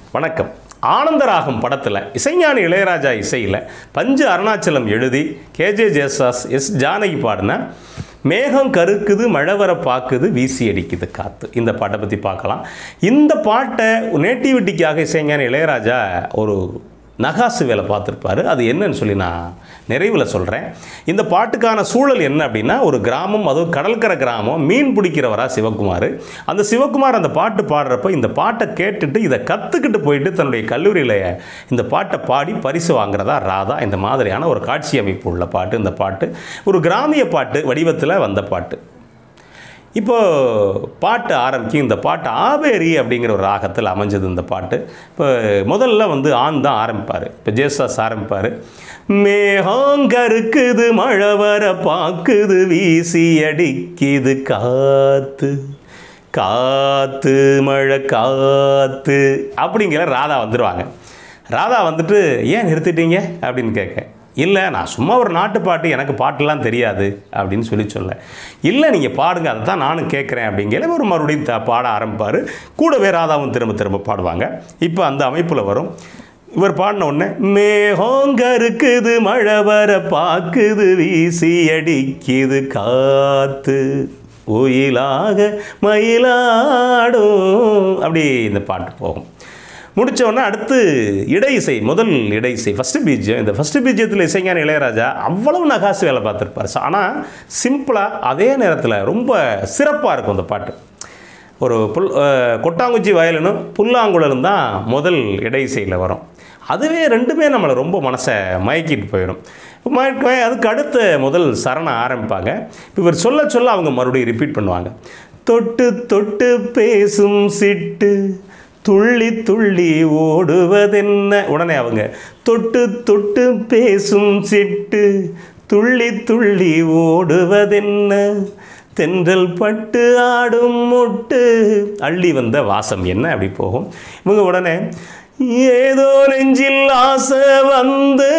வணக்கம். ஆனந்தராகம் படத்தில் இசைஞானி இளையராஜா இசையில் பஞ்சு அருணாச்சலம் எழுதி கேஜே ஜேசாஸ் எஸ் ஜானகி பாடின மேகம் கருக்குது மழை வர பாக்குது வீசி அடிக்குது காற்று, இந்த பாட்டை பற்றி பார்க்கலாம். இந்த பாட்டை நேட்டிவிட்டிக்காக இசைஞானி இளையராஜா ஒரு நகாசு வேலை பார்த்துருப்பார். அது என்னன்னு சொல்லி நான் நிறைவில் சொல்கிறேன். இந்த பாட்டுக்கான சூழல் என்ன அப்படின்னா, ஒரு கிராமம், அதுவும் கடற்கரை கிராமம், மீன் பிடிக்கிறவரா சிவகுமார். அந்த சிவகுமார் அந்த பாட்டு பாடுறப்ப இந்த பாட்டை கேட்டுட்டு இதை கற்றுக்கிட்டு போயிட்டு தன்னுடைய கல்லூரியில் இந்த பாட்டை பாடி பரிசு வாங்குறதா ராதா. இந்த மாதிரியான ஒரு காட்சி அமைப்பு உள்ள பாட்டு. இந்த பாட்டு ஒரு கிராமிய பாட்டு வடிவத்தில் வந்த பாட்டு. இப்போது பாட்டு ஆரம்பிக்கும். இந்த பாட்டு ஆவேரி அப்படிங்கிற ஒரு ராகத்தில் அமைஞ்சது இந்த பாட்டு. இப்போ முதல்ல ஆண் தான் ஆரம்பிப்பார். இப்போ ஜேசாஸ் ஆரம்பிப்பார். மேகங்கருக்குது மழை வர பாக்குது வீசி அடிக்குது காத்து காத்து மழை காத்து அப்படிங்கிற ராதா வந்துடுவாங்க. ராதா வந்துட்டு ஏன் நிறுத்திட்டீங்க அப்படின்னு கேட்க, இல்லை நான் சும்மா ஒரு நாட்டு பாட்டு, எனக்கு பாட்டெல்லாம் தெரியாது அப்படின்னு சொல்ல, இல்லை நீங்கள் பாடுங்க, அதை தான் நானும் கேட்குறேன் அப்படிங்கிற ஒரு மறுபடியும் பாட ஆரம்பிப்பார். கூடவே ராதாவும் திரும்ப திரும்ப பாடுவாங்க. இப்போ அந்த அமைப்பில் வரும். இவர் பாடின உடனே மேகங்கருக்குது மழை வர பாக்குது வீசி அடிக்குது காத்து ஒயிலாக மயிலாடும், அப்படி இந்த பாட்டு போகும். முடித்தோடனே அடுத்து இடை இசை, முதல் இடை இசை ஃபஸ்ட்டு பீஜ்யம். இந்த ஃபஸ்ட்டு பீஜ்யத்தில் இசைஞானி இளையராஜா அவ்வளவு நகாசு வேலை பார்த்துருப்பார். ஆனால் சிம்பிளாக அதே நேரத்தில் ரொம்ப சிறப்பாக இருக்கும் அந்த பாட்டு. ஒரு கொட்டாங்குச்சி வயலினும் புல்லாங்குழலும் தான் முதல் இடை இசையில் வரும். அதுவே ரெண்டுமே நம்மளை ரொம்ப மனசை மயக்கிட்டு போயிடும். அதுக்கு அடுத்த முதல் சரணம் ஆரம்பிப்பாங்க. இவர் சொல்ல சொல்ல அவங்க மறுபடியும் ரிப்பீட் பண்ணுவாங்க. தொட்டு தொட்டு பேசும் சிட்டு துள்ளி துள்ளி ஓடுவதென்ன. உடனே அவங்க தொட்டு தொட்டு பேசும் சிட்டு துள்ளி துள்ளி ஓடுவதென்ன தென்றல் பட்டு ஆடும் முட்டு அள்ளி வந்த வாசம் என்ன, அப்படி போகும். இவங்க உடனே ஏதோ நெஞ்சில் ஆசை வந்து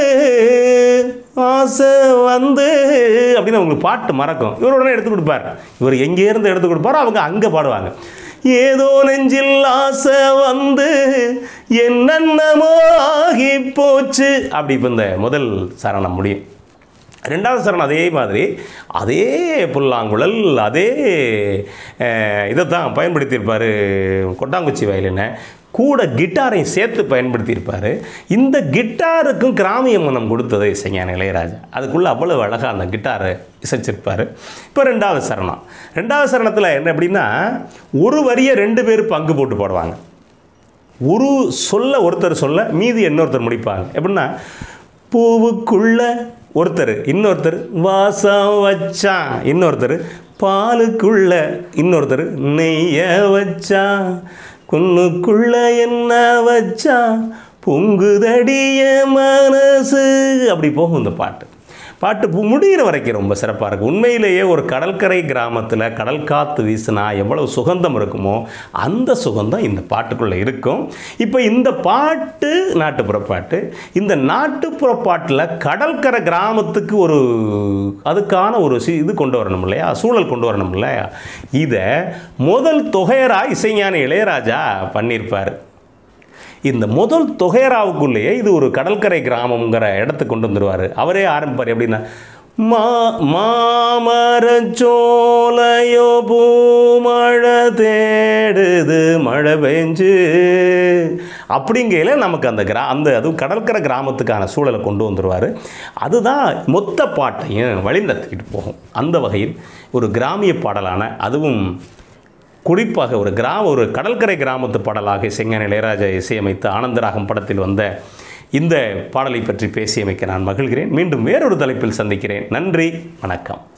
அப்படின்னு அவங்களுக்கு பாட்டு மறக்கும். இவர் உடனே எடுத்து கொடுப்பார். இவர் எங்கேருந்து எடுத்து கொடுப்பாரோ அவங்க அங்கே பாடுவாங்க. ஏதோ நெஞ்சில் ஆசை வந்து என்னென்னமோ ஆகி போச்சு, அப்படி இப்போ இந்த முதல் சரணம் முடியும். ரெண்டாவது சரணம் அதே மாதிரி அதே புல்லாங்குழல் அதே இதை தான் பயன்படுத்தியிருப்பார். கொட்டாங்குச்சி வயலினை கூட கிட்டாரையும் சேர்த்து பயன்படுத்தியிருப்பார். இந்த கிட்டாருக்கும் கிராமிய மனம் கொடுத்தது இசைஞானி இளையராஜா. அதுக்குள்ளே அவ்வளவு அழகாக அந்த கிட்டாரை இசைச்சிருப்பார். இப்போ ரெண்டாவது சரணம். ரெண்டாவது சரணத்தில் என்ன அப்படின்னா, ஒரு வரியை ரெண்டு பேர் பங்கு போட்டு போடுவாங்க. ஒரு சொல்ல ஒருத்தர் சொல்ல மீதி இன்னொருத்தர் முடிப்பாங்க. எப்படின்னா, பூவுக்குள்ள ஒருத்தர், இன்னொருத்தர் வாசம் வச்சான், இன்னொருத்தர் பாலுக்குள்ள, இன்னொருத்தர் நெய்ய வச்சான், குன்னுக்குள்ள என்ன வச்சா பொங்குதடிய மனசு, அப்படி போகும் இந்த பாட்டு. பாட்டு முடிகிற வரைக்கும் ரொம்ப சிறப்பாக இருக்கும். உண்மையிலேயே ஒரு கடற்கரை கிராமத்தில் கடல் காற்று வீசினா எவ்வளவு சுகந்தம் இருக்குமோ அந்த சுகந்தம் இந்த பாட்டுக்குள்ளே இருக்கும். இப்போ இந்த பாட்டு நாட்டுப்புற பாட்டு. இந்த நாட்டுப்புற பாட்டில் கடற்கரை கிராமத்துக்கு ஒரு அதுக்கான ஒரு இது கொண்டு வரணும் இல்லையா, சூழல் கொண்டு வரணும் இல்லையா. இதை முதல் தொகையராக இசைஞானி இளையராஜா பண்ணியிருப்பார். இந்த முதல் தொகையராவுக்குள்ளேயே இது ஒரு கடற்கரை கிராமங்கிற இடத்துக்கு கொண்டு வந்துடுவார். அவரே ஆரம்பிப்பார். எப்படின்னா, மாமரச்சோலையோ பூமழை தேடுது மழை பெஞ்சு அப்படிங்கையில நமக்கு அந்த அதுவும் கடற்கரை கிராமத்துக்கான சூழலை கொண்டு வந்துடுவார். அதுதான் மொத்த பாட்டையும் வழிநடத்திக்கிட்டு போகும். அந்த வகையில் ஒரு கிராமிய பாடலான, அதுவும் குறிப்பாக ஒரு கடற்கரை கிராமத்து பாடலாக இசைஞானி இளையராஜா இசையமைத்து ஆனந்தராகம் படத்தில் வந்த இந்த பாடலை பற்றி பேசியமைக்க நான் மகிழ்கிறேன். மீண்டும் வேறொரு தலைப்பில் சந்திக்கிறேன். நன்றி, வணக்கம்.